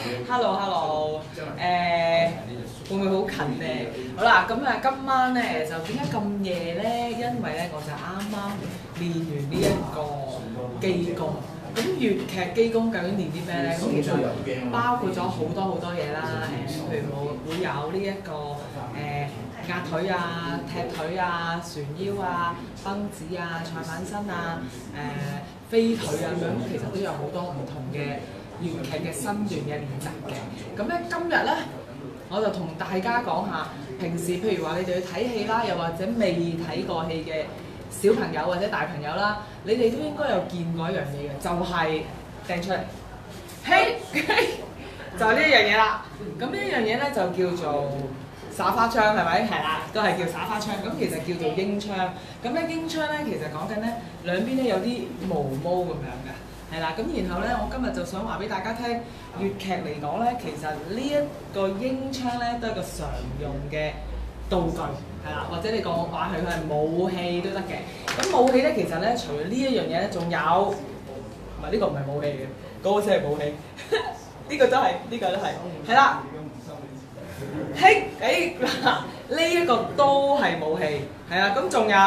Hello，會唔會好近咧？好啦，咁啊，今晚咧就點解咁夜咧？因為咧我就啱啱練完呢一個基功。咁粵劇基功究竟練啲咩咧？咁其實包括咗好多嘢啦。譬如會有呢一個壓腿啊、踢腿啊、旋腰啊、崩子啊、賽反身啊、飛腿啊咁樣，其實都有好多唔同嘅粵劇嘅身段嘅練習嘅。咁咧今日咧，我就同大家講下，平時譬如話你哋去睇戲啦，又或者未睇過戲嘅小朋友或者大朋友啦，你哋都應該有見過一樣嘢嘅，就係掟出嚟，嘿，就係呢一樣嘢啦。咁呢一樣嘢咧就叫做耍花槍，係咪？係啦，都係叫耍花槍。咁其實叫做英槍。咁咧英槍咧，其實講緊咧兩邊咧有啲毛毛咁樣嘅，係啦。咁然後咧，我今日就想話俾大家聽，粵劇嚟講咧，其實呢一個英槍咧都係一個常用嘅道具，係啦，或者你講話佢係武器都得嘅。咁武器咧，其實咧除咗呢一樣嘢咧，仲有，唔係呢個唔係武器嘅，嗰個先係武器。呢個都係，呢個都係，係啦。嘿，呢一個都係武器，係啦。咁仲有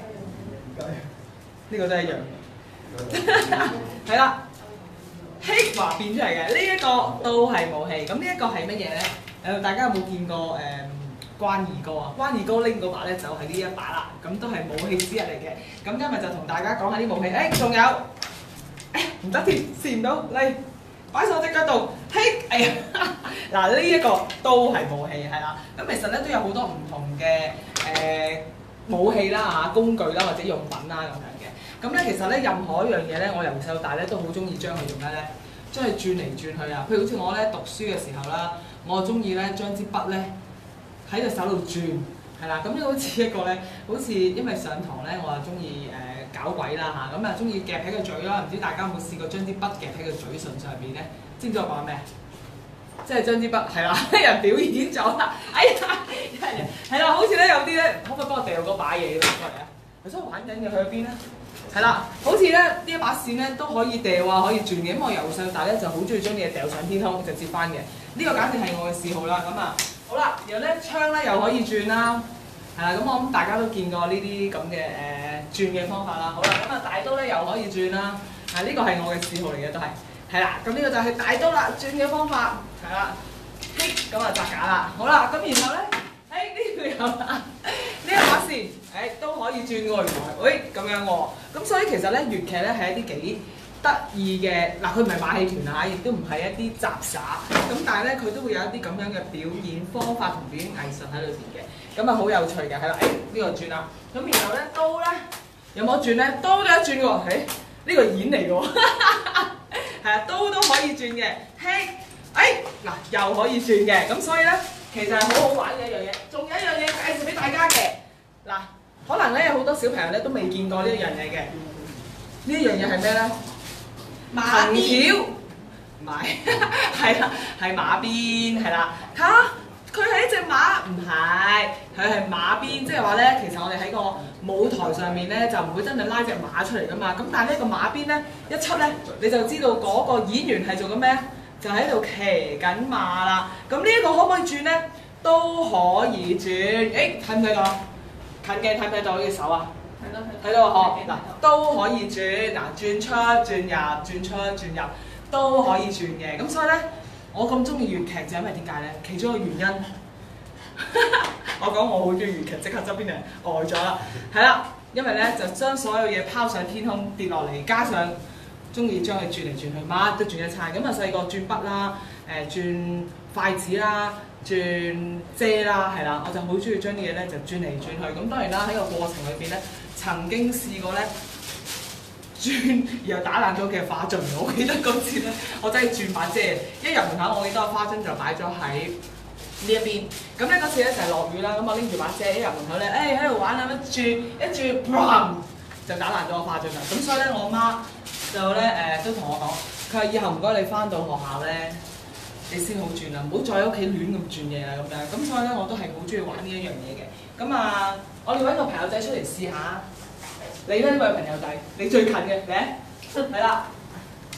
呢個都係一樣，係啦。嘿，話變出嚟嘅呢一個都係武器。咁呢一個係乜嘢咧？大家有冇見過關二哥啊？關二哥拎嗰把咧就係呢一把啦。咁都係武器之一嚟嘅。咁今日就同大家講下啲武器。仲有，唔得添，試唔到嚟。擺上我隻腳度，嘿，哎呀，嗱呢一個都係武器，係啦。咁其實咧都有好多唔同嘅武器啦嚇，工具啦或者用品啦咁樣嘅。咁咧其實咧任何一樣嘢咧，我由細到大咧都好中意將佢用咩咧，將佢轉嚟轉去啊。譬如好似我咧讀書嘅時候啦，我中意咧將支筆咧喺隻手度轉，係啦。咁好似一個咧，好似因為上堂咧，我又中意搞鬼啦嚇，咁啊中意夾喺個嘴啦，唔知大家有冇試過將支筆夾喺個嘴唇上邊咧？知唔知我講咩？即係將支筆係啦，啲人表演咗啦，哎呀，係啦，好似咧有啲咧，可唔可以幫我掉嗰把嘢過嚟啊？頭先玩緊嘅去咗邊咧？係啦，好似咧呢一把線咧都可以掉啊，可以轉嘅。咁我由細到大咧就好中意將啲嘢掉上天空，就接翻嘅。呢個簡直係我嘅嗜好啦。咁啊，好啦，然後咧槍咧又可以轉啦。係啦，咁我諗大家都見過呢啲咁嘅轉嘅方法啦。好啦，咁啊大刀咧又可以轉啦。呢個係我嘅嗜好嚟嘅都係。係啦，咁呢個就係大刀啦，轉嘅方法係啦。咁啊擲架啦。好啦，咁然後咧，呢度有啦，呢一把線都可以轉喎原來。咁樣喎。咁所以其實咧粵劇咧係一啲幾得意嘅，嗱佢唔係馬戲團啊，亦都唔係一啲雜耍，咁但係咧佢都會有一啲咁樣嘅表演方法同表演藝術喺裏邊嘅，咁啊好有趣嘅，係啦，呢個轉啦，咁然後咧刀咧有冇得轉咧？刀都有得轉喎，呢個演嚟嘅喎，係啊，刀都可以轉嘅，嗱又可以轉嘅，咁所以咧其實係好好玩嘅一樣嘢。仲有一樣嘢介紹俾大家嘅，嗱可能咧有好多小朋友咧都未見過呢一樣嘢嘅，呢一樣嘢係咩咧？藤條，唔係，係啦，係馬鞭，係啦。睇下佢係一隻馬，唔係，佢係馬鞭，即係話咧，其實我哋喺個舞台上面咧就唔會真係拉隻馬出嚟噶嘛。咁但係呢個馬鞭咧一出咧，你就知道嗰個演員係做緊咩？就喺度騎緊馬啦。咁呢一個可唔可以轉咧？都可以轉。睇唔睇到？近鏡睇唔睇到呢隻手啊？睇到啊！嗱都可以轉，轉出轉入，轉出轉入都可以轉嘅。咁所以咧，我咁中意粵劇就因為點解咧？其中一個原因，我講我好中意粵劇，即刻側邊人呆咗啦。係啦，因為咧就將所有嘢拋上天空跌落嚟，加上中意將佢轉嚟轉去，乜都轉一餐。咁啊細個轉筆啦，轉筷子啦。轉遮啦，係啦，我就好中意將啲嘢咧就轉嚟轉去。咁當然啦，喺個過程裏邊咧，曾經試過咧轉然後打爛咗嘅花樽。我記得嗰次咧，我真係轉把遮，一入門口我記得個花樽就擺咗喺呢一邊。咁咧嗰次咧就係落雨啦，咁我拎住把遮一入門口咧，喺度玩啊，一轉就打爛咗個花樽啦。咁所以咧，我媽就咧都同我講，佢話以後唔該你翻到學校咧。你先好轉啦，唔好再喺屋企亂咁轉嘢啦咁樣。咁所以咧，我都係好中意玩呢一樣嘢嘅。咁啊，我哋揾個朋友仔出嚟試下。你咧呢位朋友仔，你最近嘅嚟，係啦。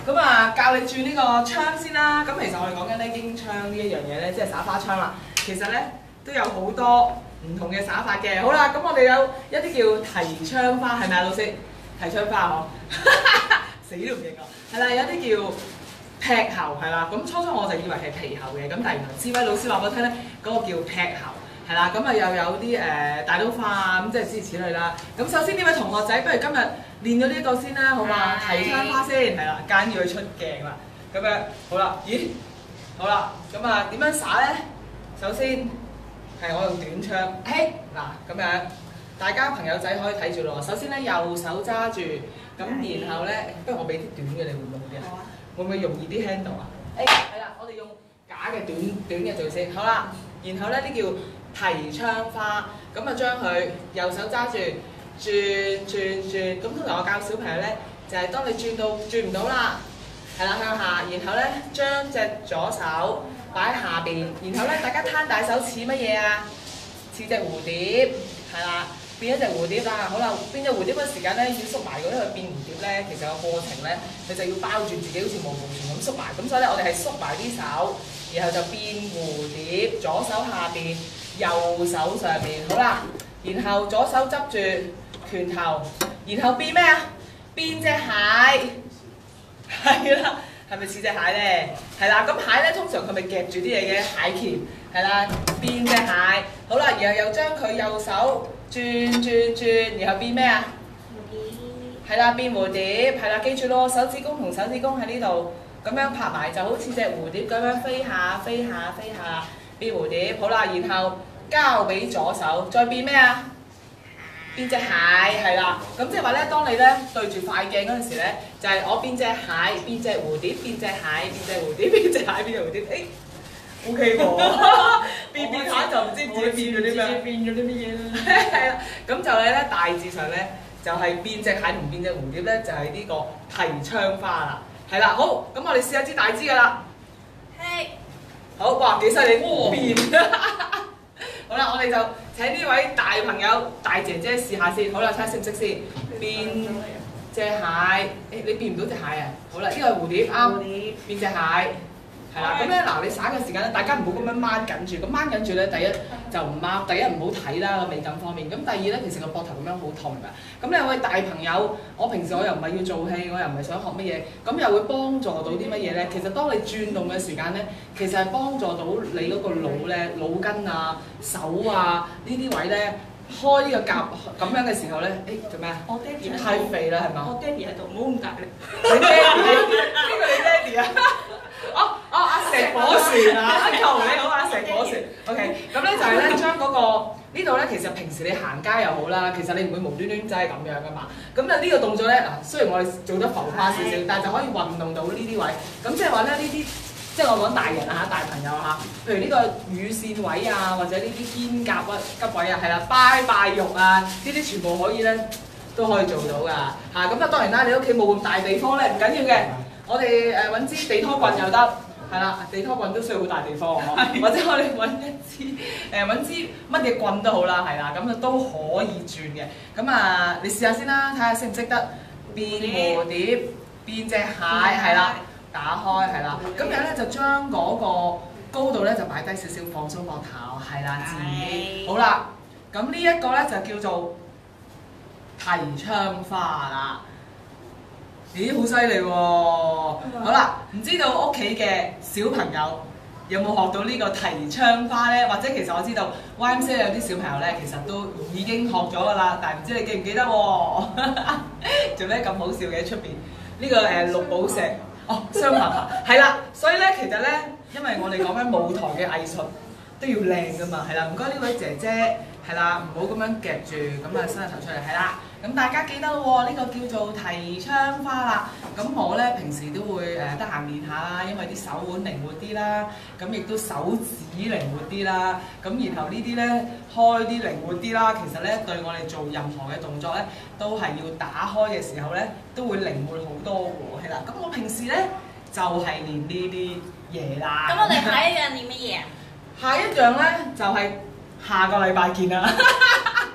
咁啊教你轉呢個槍先啦。咁其實我哋講緊咧英槍呢一樣嘢咧，即係耍花槍啦。其實咧都有好多唔同嘅耍法嘅。好啦，咁我哋有一啲叫提槍花，係咪啊老師？提槍花嗬，死都唔認我。係啦，有啲叫劈喉係啦。咁初初我就以為係皮喉嘅，咁但係原來智慧老師話俾我聽咧，嗰個叫劈喉。係啦，咁啊又有啲大刀花啊，咁即係諸如此類啦。咁首先呢位同學仔，不如今日練咗呢一個先啦，好嘛？提槍花先，係啦，間要佢出鏡啦。咁樣好啦，咦？好啦，咁啊點樣耍咧？首先係我用短槍，嗱咁樣，大家朋友仔可以睇住咯。首先咧右手揸住，咁然後咧，不如我俾啲短嘅你會唔會好啲啊？好啊。會唔會容易啲 handle 啊？係啦，我哋用假嘅短嘅做先。好啦，然後咧呢叫提槍花，咁啊將佢右手揸住轉，咁通常我教小朋友咧，就係當你轉唔到啦，係啦向下，然後咧將隻左手擺喺下邊，然後咧大家攤大手似乜嘢啊？似隻蝴蝶，係啦，變一隻蝴蝶啦。好啦，變隻蝴蝶嘅時間咧要縮埋嗰，因為變蝴蝶咧，其實個過程咧，你就要包住自己好似毛毛蟲咁縮埋，咁所以咧我哋係縮埋啲手，然後就變蝴蝶，左手下邊。右手上面，好啦，然後左手執住拳頭，然後變咩啊？變隻蟹，係啦，係咪似隻蟹咧？係啦，咁蟹咧通常佢咪夾住啲嘢嘅蟹鉗，係啦，變隻蟹，好啦，然後又將佢右手轉，然後變咩啊？蝴蝶，係啦，變蝴蝶，係啦，記住咯，手指公同手指公喺呢度，咁樣拍埋就好似隻蝴蝶咁樣飛下。變蝴蝶，好啦，然後交俾左手，再變咩啊？變隻蟹，係啦。咁即係話咧，當你咧對住塊鏡嗰陣時咧，就係我變隻蟹，變隻蝴蝶，變隻蟹，變隻蝴蝶，變隻蟹，變隻蝴蝶。誒 ，OK 喎，變下就唔知自己變咗啲咩，變咗啲乜嘢啦。係啦，咁就咧大致上咧就係變隻蟹同變隻蝴蝶咧，就係呢個提槍花啦。係啦，好，咁我哋試下支大支㗎啦。係。好，哇，幾犀利！變，好啦，我哋就請呢位大朋友、大姐姐試下先。好啦，睇下識唔識先。變隻蟹，你變唔到隻蟹啊？好啦，呢個係蝴蝶，啱。變隻蟹，係啦。咁咧嗱，你耍嘅時間咧，大家唔好咁樣掹緊住。咁掹緊住咧，第一就唔啱，第一唔好睇啦個美感方面。咁第二咧，其實個膊頭咁樣好痛㗎。咁兩位大朋友，我平時我又唔係要做戲，我又唔係想學乜嘢，咁又會幫助到啲乜嘢咧？其實當你轉動嘅時間咧，其實係幫助到你嗰個腦咧、腦筋啊、手啊呢啲位咧，開呢個夾咁樣嘅時候咧，做咩啊？我爹哋太肥啦，係嘛？我爹哋喺度，唔好咁大力。你爹哋？呢個你爹哋啊？阿石火船啊！阿球你好，阿石火船。OK， 咁咧就係咧將嗰個呢度咧，其實平時你行街又好啦，其實你唔會無端端真係咁樣噶嘛。咁啊呢個動作咧嗱，雖然我哋做得浮誇少少，但係就可以運動到呢啲位。咁即係話咧呢啲，即係我講大人啊大朋友啊譬如呢個乳腺位啊，或者呢啲肩胛骨位啊，係啦，拜肉啊，呢啲全部可以咧都可以做到㗎嚇。咁啊當然啦，你屋企冇咁大地方咧唔緊要嘅，我哋揾支地拖棍又得。係啦，地拖棍都需要好大地方或者我哋揾支乜嘢棍都好啦，係啦，咁啊都可以轉嘅。咁啊，你試下先啦，睇下識唔識得變蝴蝶、變隻蟹，係啦，打開係啦。咁然後咧就將嗰個高度咧就擺低少少，放鬆膊頭，係啦，自然。好啦，咁呢一個咧就叫做提槍花啦。咦，好犀利喎！好啦，唔知道屋企嘅小朋友有冇學到呢個提槍花咧？或者其實我知道 YMCA 有啲小朋友咧，其實都已經學咗㗎啦，但係唔知你記唔記得喎？做咩咁好笑嘅出邊？呢個綠寶石雙下巴係啦，所以咧其實咧，因為我哋講緊舞台嘅藝術都要靚㗎嘛，係啦，唔該呢位姐姐係啦，唔好咁樣夾住，咁啊伸個頭出嚟，係啦。咁大家記得喎，呢個叫做提槍花啦。咁我咧平時都會得閒練下啦，因為啲手腕靈活啲啦，咁亦都手指靈活啲啦。咁然後呢啲咧開啲靈活啲啦，其實咧對我哋做任何嘅動作咧，都係要打開嘅時候咧，都會靈活好多喎。係啦，咁我平時咧就係練呢啲嘢啦。 咁我哋下一樣練乜嘢啊？ 下一樣咧就係下個禮拜見啦。今日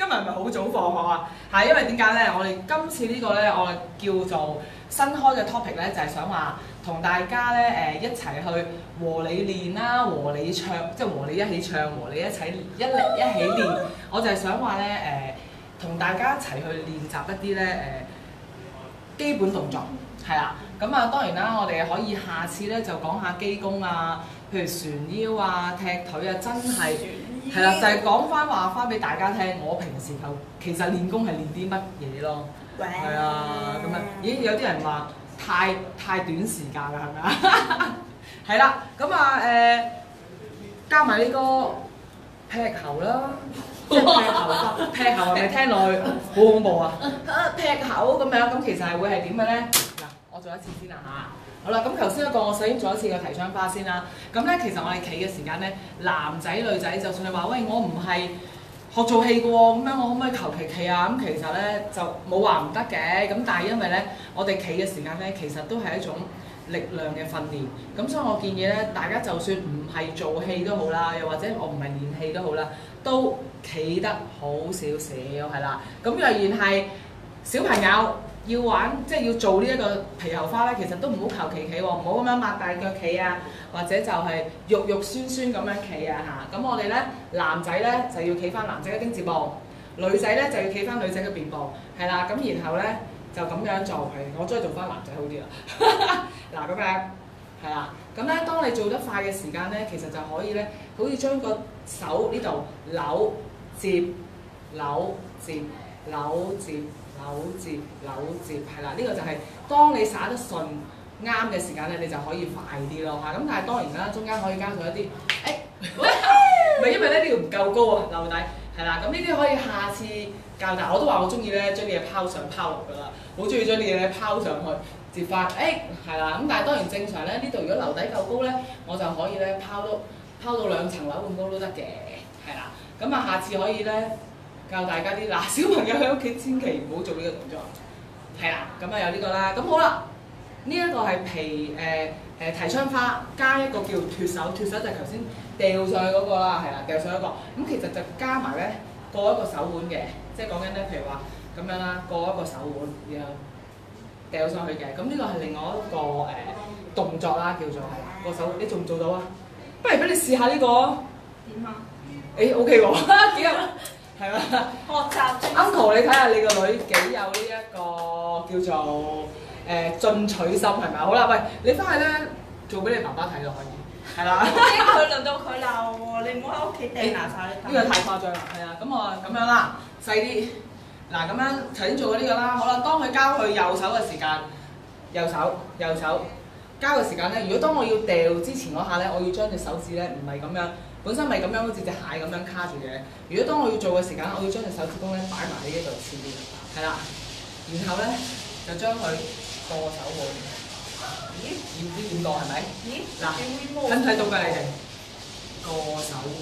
日係咪好早放學啊？係因為點解咧？我哋今次呢個咧，我哋叫做新開嘅 topic 咧，就係想話同大家咧一齊去和你練啦，和你唱，即係和你一起唱，和你一齊一起練。我就係想話咧同大家一齊去練習一啲咧基本動作，係啦。咁啊當然啦，我哋可以下次咧就講下基功啊，譬如旋腰啊、踢腿啊，真係係啦，就係講翻話翻俾大家聽，我平時就其實練功係練啲乜嘢咯，係啊咁啊，咦有啲人話太短時間啦，係咪啊？係啦，咁啊加埋呢個劈喉啦。即係劈喉係咪聽落去好恐怖啊？劈口咁樣，咁其實係會係點嘅咧？嗱，我做一次先啦嚇。好啦，咁頭先一個我首先做一次個提倡花先啦。咁咧其實我哋企嘅時間咧，男仔女仔，就算你話喂我唔係學做戲嘅喎，咁樣我可唔可以求其企啊？咁其實咧就冇話唔得嘅。咁但係因為咧，我哋企嘅時間咧，其實都係一種力量嘅訓練。咁所以我建議咧，大家就算唔係做戲都好啦，又或者我唔係練戲都好啦，都企得好少少係啦。咁若然係小朋友要玩，即係要做呢一個皮球花咧，其實都唔好求其企喎，唔好咁樣擘大腳企啊，或者就係肉肉酸酸咁樣企啊嚇。咁我哋咧男仔咧就要企翻男仔嘅丁字步，女仔咧就要企翻女仔嘅臀部，係啦。咁然後咧就咁樣做，係我中意做翻男仔好啲啦。嗱咁樣係啦。咁咧當你做得快嘅時間咧，其實就可以咧，好似將個手呢度扭接扭接扭接扭接扭接，係啦。呢個就係當你耍得順啱嘅時間咧，你就可以快啲咯嚇。咁但係當然啦，中間可以加上一啲唔係因為咧呢條唔夠高啊，留底係啦。咁呢啲可以下次教，但我都話我中意咧將啲嘢拋上拋落㗎啦，好中意將啲嘢咧拋上去接翻，係啦。咁但係當然正常咧，呢度如果留底夠高咧，我就可以咧拋到2層樓咁高都得嘅，係啦。咁啊，下次可以咧教大家啲嗱小朋友喺屋企千祈唔好做呢個動作，係啦。咁啊有呢個啦，咁好啦，呢一個係提倡花加一個叫脱手，脱手就係頭先掉上去嗰個啦，係啦，掉上一個。咁其實就加埋咧過一個手腕嘅，即係講緊咧，譬如話咁樣啦，過一個手腕，然後掉上去嘅。咁呢個係另外一個動作啦，叫做係啦，個手你做唔做到啊？不如俾你試下呢個。點啊？OK 喎，幾有係嘛？學習 Uncle， 你睇下你個女幾有呢一個叫做進取心係咪？好啦，喂，你翻去咧做俾你爸爸睇就可以，係啦。驚佢輪到佢鬧喎，你唔好喺屋企掟爛晒呢個太誇張啦，係啊，咁我咁樣啦，細啲。嗱咁樣頭先做過呢個啦，好啦，當佢交去右手嘅時間，右手交嘅時間咧，如果當我要掉之前嗰下咧，我要將隻手指咧唔係咁樣，本身咪咁樣好似隻蟹咁樣卡住嘅。如果當我要做嘅時間，我要將隻手指公咧擺埋喺呢度前邊，係啦，然後咧就將佢過手腕。咦？唔知點過係咪？咦？嗱，睇唔睇到㗎你哋？過手腕。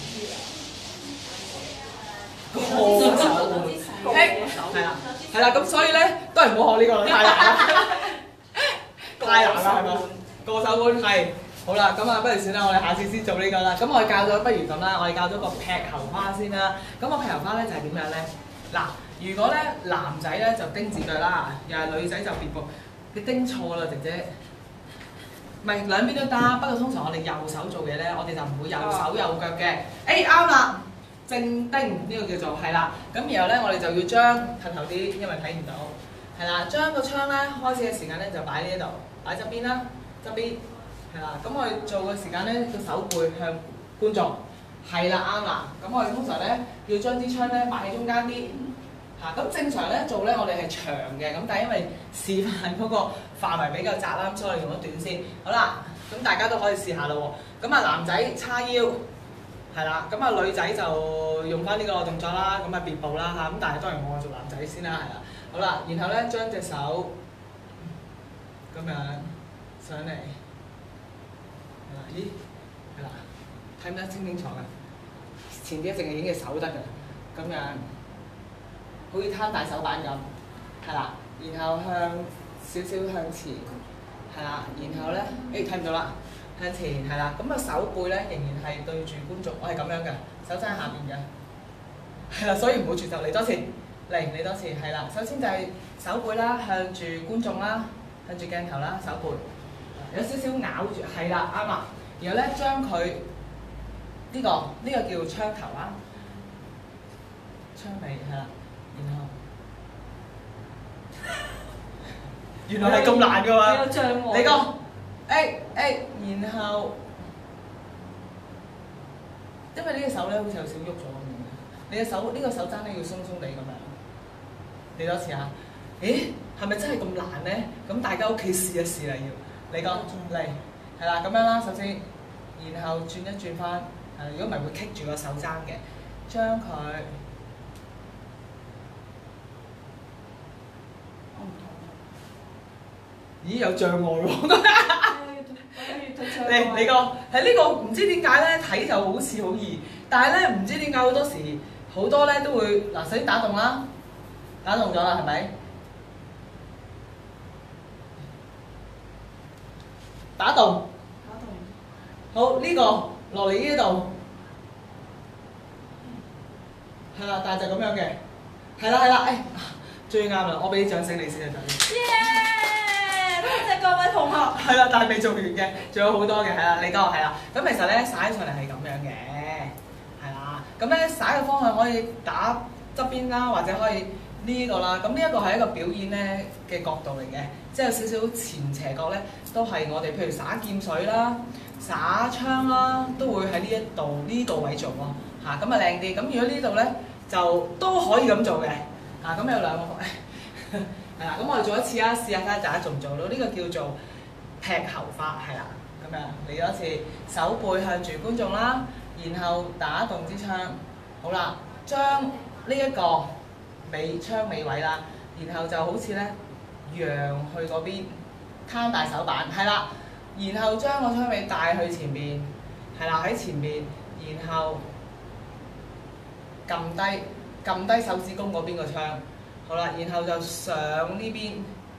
過手腕。係啦，咁所以咧都係唔好學呢個啦，太難啦，太難啦係咪？過手腕係。好啦，咁啊，不如算啦，我哋下次先做呢個啦。咁我哋教咗，不如咁啦，我哋教咗個劈喉花先啦。咁個劈喉花咧就係點樣咧？嗱，如果咧男仔咧就丁字腳啦，又係女仔就別步。你叮錯啦，姐姐。唔係兩邊都得，不過通常我哋右手做嘢咧，我哋就唔會右手右腳嘅。啱啦，正丁呢個叫做係啦。咁然後咧，我哋就要將褪後啲，因為睇唔到。係啦，將個槍咧開始嘅時間咧就擺呢一度，擺側邊啦，側邊。係啦，咁我哋做嘅時間咧，個手背向觀眾，係啦，啱啦。咁我哋通常咧要將支槍咧擺喺中間啲，咁正常咧做咧我哋係長嘅，咁但係因為示範嗰個範圍比較窄啦，咁所以我哋用咗短先。好啦，咁大家都可以試下咯喎。咁啊男仔叉腰，係啦，咁啊女仔就用翻呢個動作啦，咁啊別步啦嚇，咁但係當然我做男仔先啦，係啦。好啦，然後咧將隻手咁樣上嚟。咦，係啦，睇唔得清清楚㗎？前啲淨係影隻手得㗎，咁樣好似攤大手板咁，係啦，然後向少向前，係啦，然後咧，睇唔到啦，向前係啦，咁啊手背咧仍然係對住觀眾，我係咁樣嘅，手踭喺下邊嘅， 係啦，所以唔好轉頭，嚟多次，嚟多次，係啦。首先就係手背啦，向住觀眾啦，向住鏡頭啦，手背有少少咬住，係啦，啱啦。然後咧將佢呢個叫槍頭啦，槍尾係啦，然後原來係咁難㗎嘛， 有障礙。 你個然後因為呢隻手咧好似有少喐咗咁樣嘅，你嘅手呢個手踭咧要鬆鬆地咁樣。嚟多次啊！咦，係咪真係咁難咧？咁大家屋企試一試啦，要你講嚟係啦，咁樣啦，首先，然後轉一轉翻，如果唔係會棘住個手踭嘅，將佢咦有障礙喎！你個係呢個唔知點解咧睇就好似好易，但係咧唔知點解好多時好多咧都會嗱，首先打動啦。打動咗啦，係咪？打動。好，呢個落嚟呢度，係啦，但係就咁樣嘅，係啦，最啱啦，我俾啲掌聲你先啊， 耶！多謝各位同學。 係啦，但係未做完嘅，仲有好多嘅，係啦，你講係啦。咁其實咧灑上嚟係咁樣嘅，係啦。咁咧灑嘅方向可以打側邊啦，或者可以。呢個啦，咁呢一個係一個表演咧嘅角度嚟嘅，即係有少少前斜角咧，都係我哋譬如灑劍水啦、灑槍啦，都會喺呢度位做咯，嚇咁啊靚啲。咁如果呢度咧就都可以咁做嘅，咁有兩個係啦。咁我哋做一次啦，試下睇下大家做唔做到。呢個叫做劈喉法，係啦，咁樣嚟多次，手背向住觀眾啦，然後打動支槍，好啦，將呢一個槍尾位啦，然後就好似咧揚去嗰邊，攤大手板，係啦，然後將個槍尾帶去前面，係啦，喺前面，然後撳低手指公嗰邊個槍，好啦，然後就上呢邊，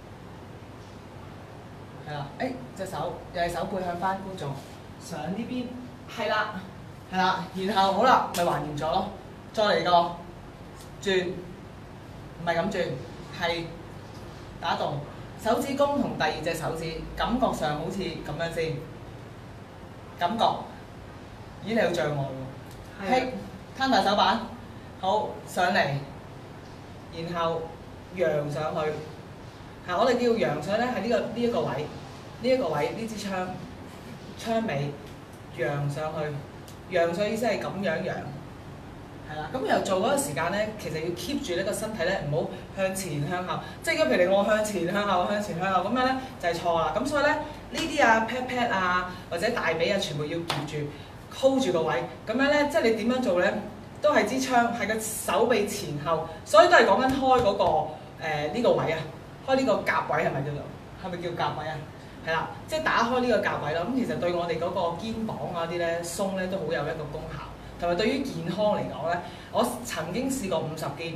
係啦，隻手又係手背向翻觀眾，上呢邊，係啦，然後好啦，咪還原咗咯，再嚟個轉。唔係咁轉，係打動手指公同第二隻手指，感覺上好似咁樣先，感覺咦你有障礙喎，劈攤大手板，好上嚟，然後揚上去，我哋叫揚上咧係呢一個位，呢支槍尾揚上去，揚上意思係咁樣揚。係啦，咁又做嗰個時間咧，其實要 keep 住呢個身體咧，唔好向前向後。即係如果譬如我向前向後咁樣咧，就係錯啦。咁所以咧，呢啲pat pat 啊，或者大髀啊，全部要夾住 hold 住個位。咁樣咧，即係你點樣做咧，都係支槍係個手臂前後，所以都係講緊開嗰個呢個位啊，開呢個夾位係咪叫做？係咪叫夾位啊？係啦，即係打開呢個夾位啦。咁其實對我哋嗰個肩膀啊啲咧鬆咧都好有一個功效。同埋對於健康嚟講咧，我曾經試過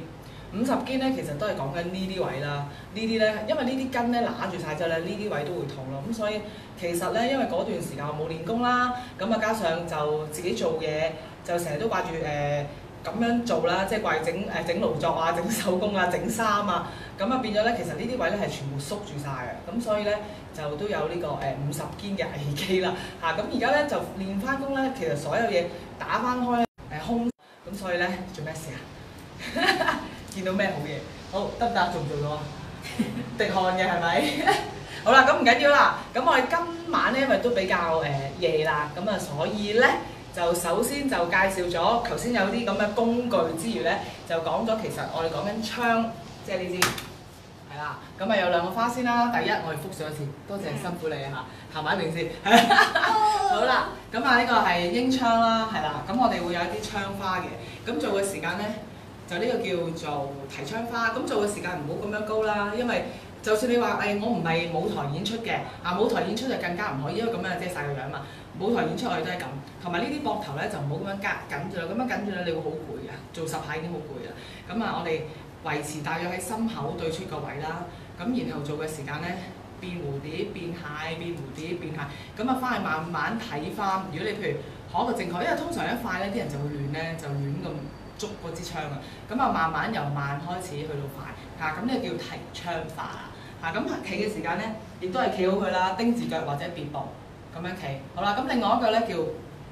50肩咧，其實都係講緊呢啲位啦。呢啲咧，因為呢啲筋咧揦住晒之後咧，呢啲位都會痛咯。咁所以其實咧，因為嗰段時間我冇練功啦，咁啊加上就自己做嘢，就成日都掛住咁樣做啦，即係掛住整勞作啊、整手工啊、整衫啊，咁啊變咗咧，其實呢啲位咧係全部縮住晒嘅。咁所以咧就都有呢個50肩嘅危機啦。咁而家咧就練翻功咧，其實所有嘢打翻開咧空，咁所以咧做咩事啊？見到咩好嘢？好得唔得？做唔做到啊？滴汗嘅係咪？好啦，咁唔緊要啦。咁我哋今晚咧，因為都比較夜啦，咁啊所以咧就首先就介紹咗頭先有啲咁嘅工具之餘咧，就講咗其實我哋講緊槍，即係呢支係啦。咁啊有兩個花先啦。第一我哋復述一次，多謝辛苦你啊嚇，行埋一邊先。好啦，咁啊呢個係鷹槍啦，係啦。咁我哋會有一啲槍花嘅。咁做嘅時間咧，就呢個叫做提槍花。咁做嘅時間唔好咁樣高啦，因為就算你話我唔係舞台演出嘅，舞台演出就更加唔可以，因為咁樣遮曬個樣嘛。舞台演出我哋都係咁，同埋呢啲膊頭咧就唔好咁樣緊住啦，咁樣緊住咧你會好攰嘅，做10下已經好攰啦。咁啊，我哋維持大約喺心口對出個位啦。咁然後做嘅時間咧，變蝴蝶、變蟹、變蝴蝶、變蟹。咁啊，翻去慢慢睇翻。如果你譬如學一個正確，因為通常一塊咧啲人就會亂咧，就亂咁捉嗰支槍啊。咁啊，慢慢由慢開始去到快嚇，咁呢個叫提槍法啊嚇。咁企嘅時間咧，亦都係企好佢啦，丁字腳或者別步咁樣企。好啦，咁另外一個咧叫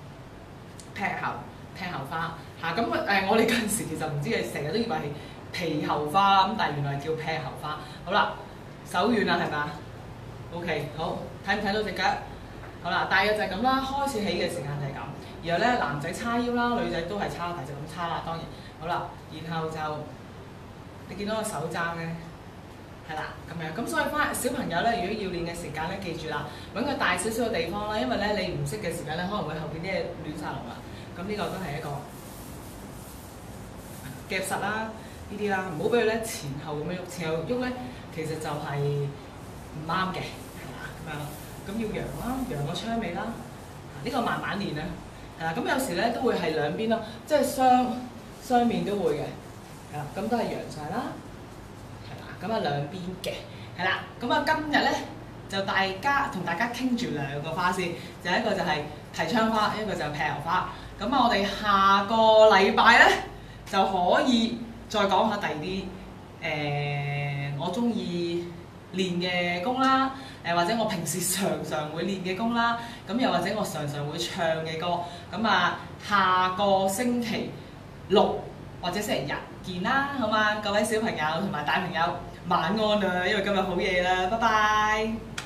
劈後花嚇。咁我哋嗰陣時其實唔知嘅，成日都以為係皮後花咁，但係原來係叫劈後花。好啦，手軟啦係咪？OK， 好，睇唔睇到隻腳？好啦，大約就係咁啦。開始起嘅時間就係咁，然後咧男仔叉腰啦，女仔都係叉大就咁叉啦，當然。好啦，然後就你見到個手踭咧，係啦咁樣。咁所以翻小朋友咧，如果要練嘅時間咧，記住啦，揾個大少少嘅地方啦，因為咧你唔識嘅時間咧，可能會後邊啲嘢亂晒龍啦。咁呢個都係一個夾實啦，呢啲啦，唔好俾佢咧前後咁樣喐，前後喐咧其實就係唔啱嘅，係啦咁樣。咁要揚啦，揚個槍尾啦，呢個慢慢練啦，係啦。咁有時咧都會係兩邊咯，即係雙面都會嘅，係啦。咁都係揚晒啦，係啦。咁啊兩邊嘅，係啦。咁啊今日咧就同大家傾住兩個花先，就一個就係提槍花，一個就係劈頭花。咁啊我哋下個禮拜咧就可以再講下第二啲我中意練嘅功啦，或者我平時常會練嘅功啦，咁又或者我常會唱嘅歌，咁啊下個星期六或者星期日見啦，好嘛？各位小朋友同埋大朋友晚安啊，因為今日好夜啦，拜拜。